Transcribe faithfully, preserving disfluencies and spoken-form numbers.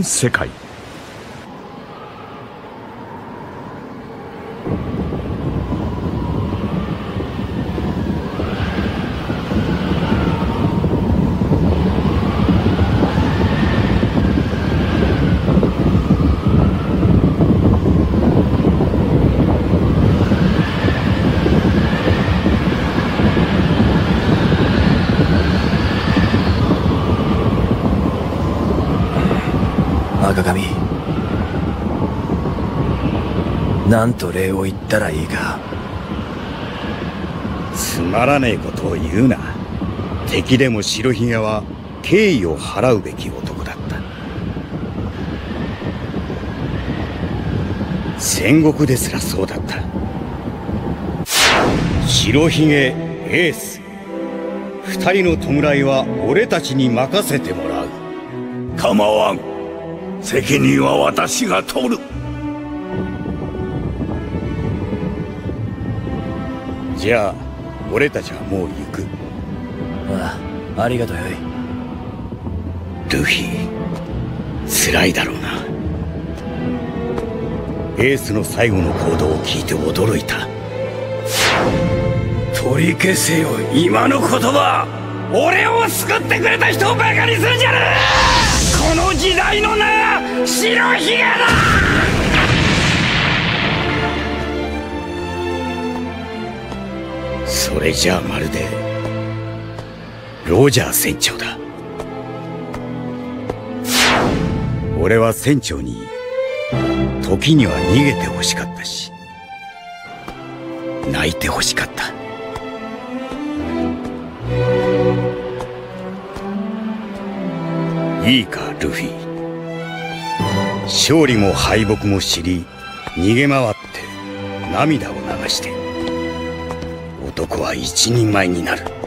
世界。 赤髪、なんと礼を言ったらいいか。 つまらねえことを言うな。敵でも白ひげは敬意を払うべき男だった。戦国ですらそうだった。白ひげ、エース、二人の弔いは俺たちに任せてもらう。 構わん。責任は私が取る。 じゃあ俺たちはもう行く。 ああ、ありがとうよい。 ルフィ、辛いだろうな。エースの最後の行動を聞いて驚いた。 取り消せよ今の言葉。俺を救ってくれた人をバカにするんじゃねえ。この時代の名は白ひげだ。 それじゃあまるでロジャー船長だ。俺は船長に時には逃げてほしかったし泣いてほしかった。いいかルフィ、勝利も敗北も知り逃げ回って涙を流して男は一人前になる。